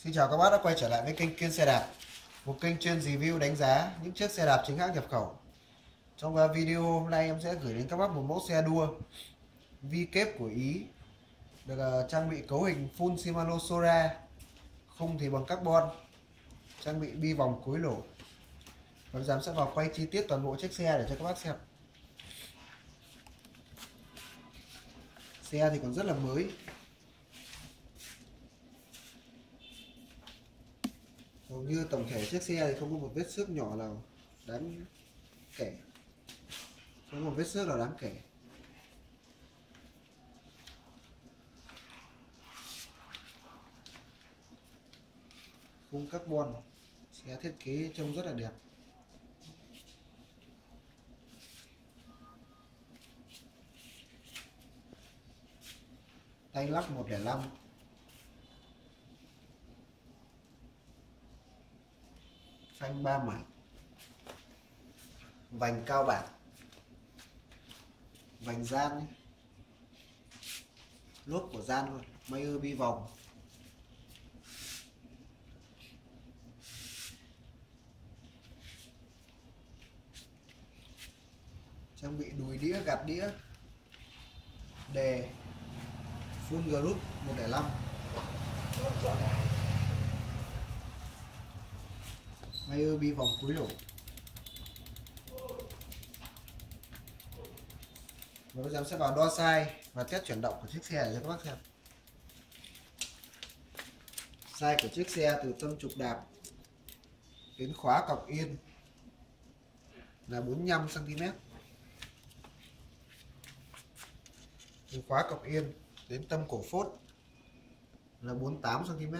Xin chào các bác đã quay trở lại với kênh Kiên Xe Đạp, một kênh chuyên review đánh giá những chiếc xe đạp chính hãng nhập khẩu. Trong video hôm nay em sẽ gửi đến các bác một mẫu xe đua vi kép của Ý, được trang bị cấu hình full Shimano Sora, khung thì bằng carbon, trang bị bi vòng cối lỗ. Và bây giờ em sẽ vào quay chi tiết toàn bộ chiếc xe để cho các bác xem. Xe thì còn rất là mới. Hầu như tổng thể chiếc xe thì không có một vết xước nhỏ nào đáng kể, không có một vết xước nào đáng kể. Khung carbon, xe thiết kế trông rất là đẹp. Tay lắc 105, phanh 3 mảnh, vành cao bản, vành gian ấy. Lốp của gian luôn, Mayer bi vòng. Trang bị đùi đĩa, gạt đĩa, đề full group 105, Mayer bi vòng cúi lỗ. Và bây giờ em sẽ vào đo size và test chuyển động của chiếc xe để cho các bác xem. Size của chiếc xe từ tâm trục đạp đến khóa cọc yên là 45 cm. Từ khóa cọc yên đến tâm cổ phốt là 48 cm.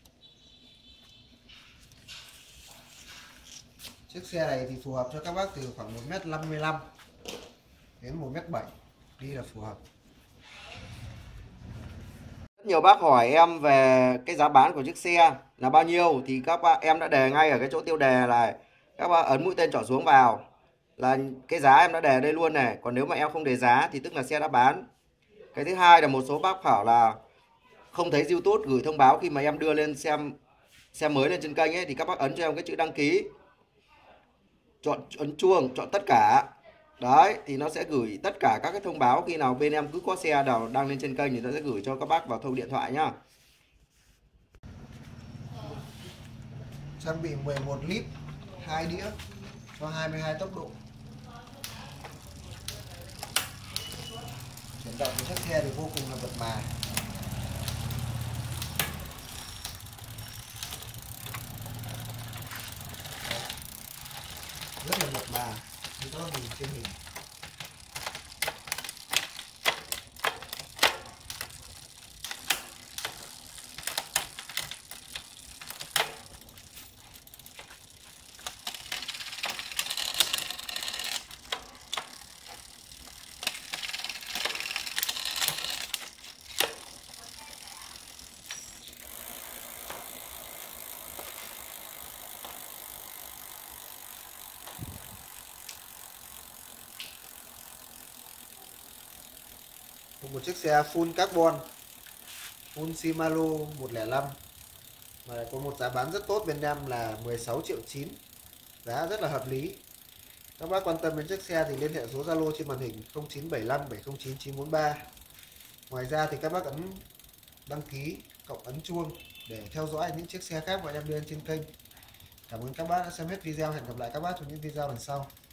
Chiếc xe này thì phù hợp cho các bác từ khoảng 1m55 đến 1m7 đi là phù hợp. Rất nhiều bác hỏi em về cái giá bán của chiếc xe là bao nhiêu thì các bác em đã đề ngay ở cái chỗ tiêu đề này, các bác ấn mũi tên trỏ xuống vào là cái giá em đã đề đây luôn này. Còn nếu mà em không đề giá thì tức là xe đã bán. Cái thứ hai là một số bác bảo là không thấy YouTube gửi thông báo khi mà em đưa lên xem mới lên trên kênh ấy, thì các bác ấn cho em cái chữ đăng ký, chọn ấn chuông, chọn tất cả. Đấy thì nó sẽ gửi tất cả các cái thông báo khi nào bên em cứ có xe nào đăng lên trên kênh thì nó sẽ gửi cho các bác vào thông điện thoại nhá. Trang bị 11 lít 2 đĩa cho 22 tốc độ. Chuyển động của chiếc xe thì vô cùng là mượt mà. Rất là mượt mà như các bác nhìn trên hình. Một chiếc xe full carbon, full Shimano 105 mà có một giá bán rất tốt bên em là 16,9 triệu, giá rất là hợp lý. Các bác quan tâm đến chiếc xe thì liên hệ số Zalo trên màn hình 0975 709 943. Ngoài ra thì các bác ấn đăng ký cộng ấn chuông để theo dõi những chiếc xe khác mà em đưa lên trên kênh. Cảm ơn các bác đã xem hết video. Hẹn gặp lại các bác trong những video lần sau.